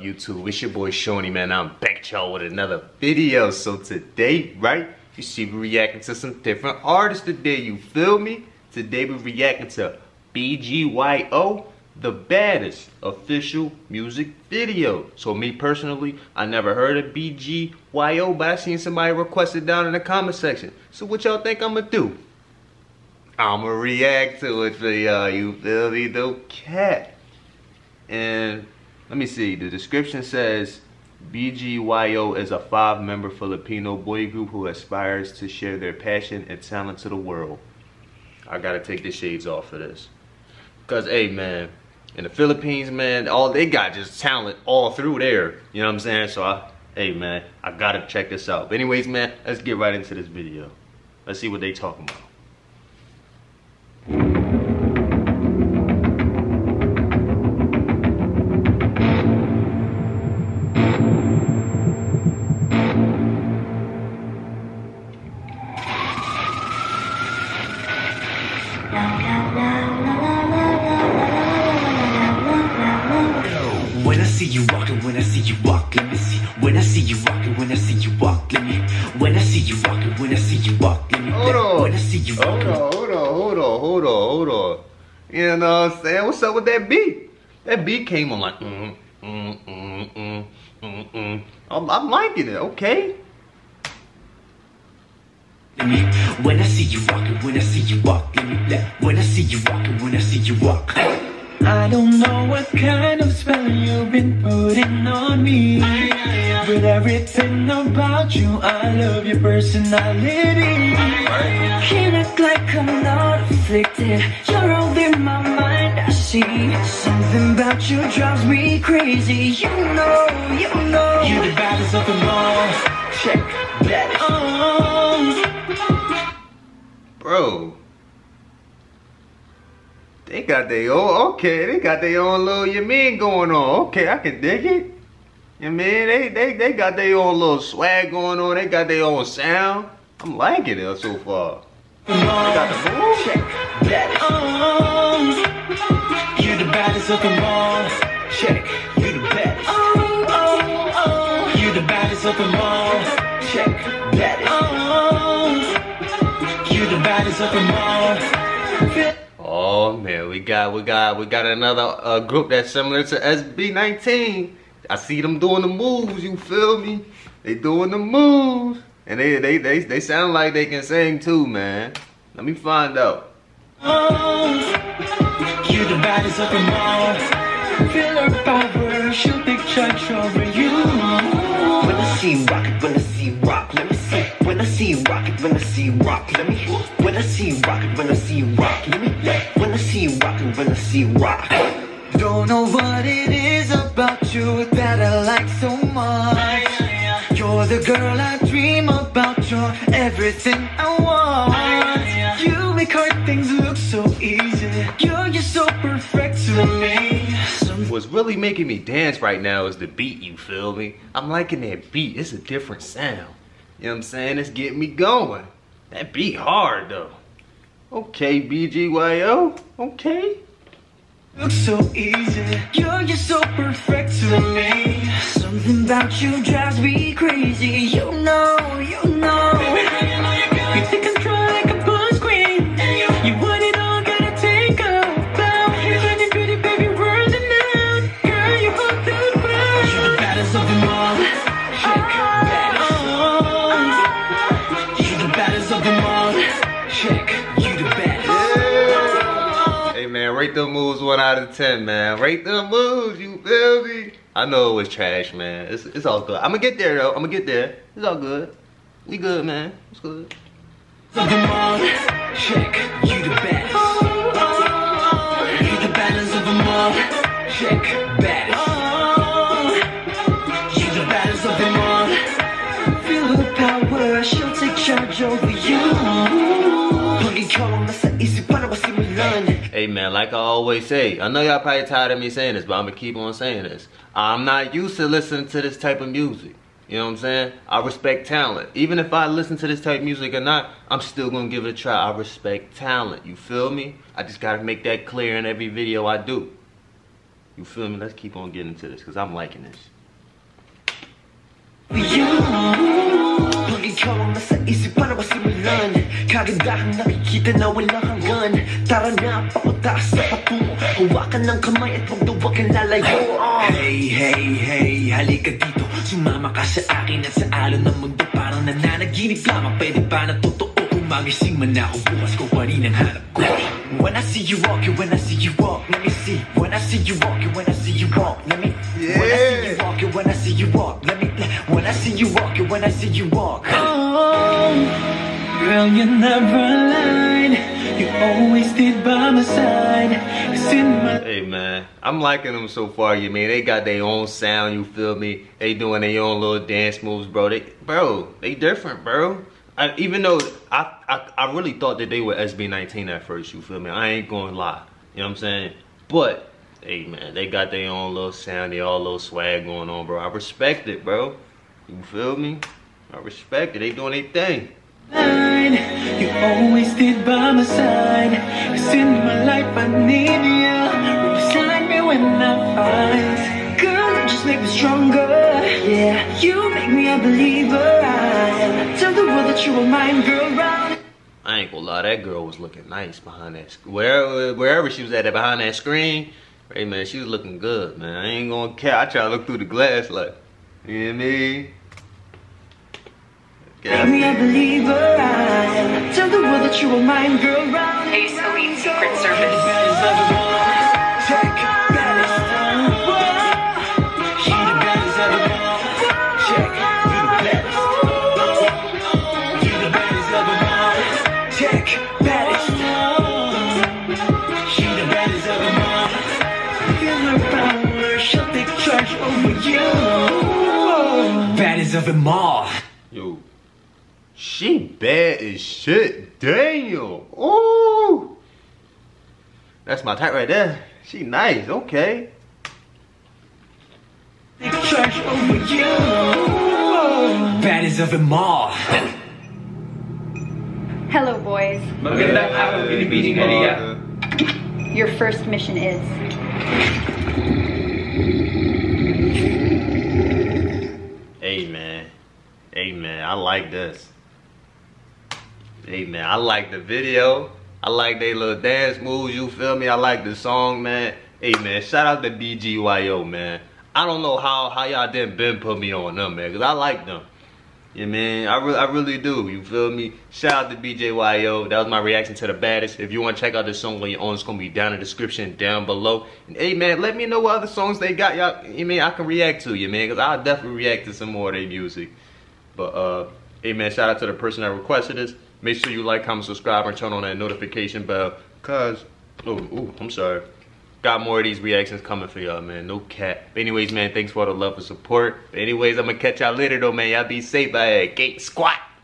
YouTube? It's your boy Shoney, man. I'm back, y'all, with another video. So today, right, you see we reacting to some different artists today, you feel me? Today we reacting to BGYO, the baddest official music video. So me personally, I never heard of BGYO, but I seen somebody request it down in the comment section. So what y'all think I'm gonna do? I'ma react to it for y'all, you feel me? No cat. And let me see, the description says BGYO is a 5-member Filipino boy group who aspires to share their passion and talent to the world. I gotta take the shades off for this. Cause hey man, in the Philippines, man, all they got just talent all through there. You know what I'm saying? So hey man, I gotta check this out. But anyways, man, let's get right into this video. Let's see what they talking about. When I see you walking, when I see you walk, let me see. When I see you walking, when I see you walk, let me. When I see you walking, when I see you walk, let me. Hold on. When I see you walking. Hold on. You know what I'm saying? What's up with that beat? That beat came on like I'm liking it, okay? Let me. When I see you walking, when I see you walk, let me. When I see you walking, when I see you walk. I don't know what kind of spell you've been putting on me, but everything about you, I love your personality. Can't act like I'm not afflicted. You're all in my mind, I see. Something about you drives me crazy. You know. You're the baddest of them all. Check that. Bro, they got their own, okay, they got their own little, you mean, going on. Okay, I can dig it. You mean, they got their own little swag going on. They got their own sound. I'm liking it so far. They got the move. Check that. You're the baddest of them all. Check, you're the baddest. You're the baddest of them all. Check that. You're the baddest of them all. Oh man, we got another group that's similar to SB19. I see them doing the moves, you feel me? They doing the moves. And they sound like they can sing too, man. Let me find out. You're the baddest of them all. Feel her power, she'll take charge over you. When I see you rock it, when I see you rock, let me see. When I see you rock it, when I see you rock, let me. When I see you rock it, when I see you rock, let me. When I see you rock it, when I see you rock. Don't know what it is about you that I like so much. You're the girl I dream about, you're everything I want. You make hard things look so easy. You're so perfect to me. What's really making me dance right now is the beat, you feel me? I'm liking that beat. It's a different sound. You know what I'm saying? It's getting me going. That beat hard though. Okay, BGYO. Okay. Looks so easy. You're so perfect to me. Something about you drives me crazy. You know. You think I'm trying like a punch queen. You want it all, gotta take a bow. You're pretty baby, words and out. Girl, you hold the ground. You're the baddest of them all. Check that. You're the baddest of them all. Check, you the baddest. Hey man, rate them moves 1 out of 10, man. Rate them moves, you feel me? I know it was trash, man. It's all good. I'm gonna get there though. It's all good. We good, man. It's good. Of them all, check, you the baddest. You the baddest of them all. Check, baddest. You the baddest of them all. Feel her power, she'll take charge over you. Hey man, like I always say, I know y'all probably tired of me saying this, but I'm gonna keep on saying this. I'm not used to listening to this type of music. You know what I'm saying? I respect talent. Even if I listen to this type of music or not, I'm still gonna give it a try. I respect talent. You feel me? I just gotta make that clear in every video I do. You feel me? Let's keep on getting to this because I'm liking this. You pag ikaw ang nasa isip para masimulan kagandahang nakikita na walang hanggan tara na papataas sa patungo hawakan ng kamay at huwag daw wag kang lalayo Hey, hey, hey, halika dito sumama ka sa akin at sa alon ng mundo parang nananaginip lamang pwede ba na totoo kung magising man ako bukas ko pa rin ang hanap ko When I see you walk, when I see you walk, let me see. When I see you walk, when I see you walk, let me. When I see you walk, when I see you walk, let me. When I see you walk, when I see you walk. Oh, girl, you never lied. You always did by my side. Hey man, I'm liking them so far. You mean they got their own sound? You feel me? They doing their own little dance moves, bro. They different, bro. Even though I really thought that they were SB19 at first, you feel me? I ain't gonna lie, you know what I'm saying? But, hey man, they got their own little sound, their own little swag going on, bro. I respect it, bro. You feel me? I respect it, they doing their thing. You always did by my side. Cause in my life I need you. Beside me when I fight. Girl, you just make me stronger. Yeah, you make me a believer. I tell the world that you were mine, girl. Round. I ain't gonna lie, that girl was looking nice behind that wherever she was at behind that screen. Hey man, she was looking good, man. I ain't gonna care. I try to look through the glass like, you know what I mean? Make me a believer. I tell the world that you were mine, girl. Round. Ace Elite Secret Service. Baddest of them all. Yo, she bad as shit. Daniel. Ooh. That's my type right there. She nice. Okay. Baddest of them all. Hello, boys. Magandang araw, Pilipining Halika. Your first mission is... Hey man, I like this. Hey man, I like the video. I like they little dance moves, you feel me? I like the song, man. Hey man, shout out to BGYO, man. I don't know how y'all didn't been put me on them, man, cause I like them. Yeah, man, I really do, you feel me? Shout out to BJYO, that was my reaction to the baddest. If you want to check out this song on your own, it's going to be down in the description down below. And hey, man, let me know what other songs they got, y'all, you mean, I can react to, you man, because I'll definitely react to some more of their music. But, hey, man, shout out to the person that requested this. Make sure you like, comment, subscribe, and turn on that notification bell, because, I'm sorry. Got more of these reactions coming for y'all, man. No cap. But anyways, man, thanks for all the love and support. But anyways, I'm going to catch y'all later, though, man. Y'all be safe out here. Gate squat.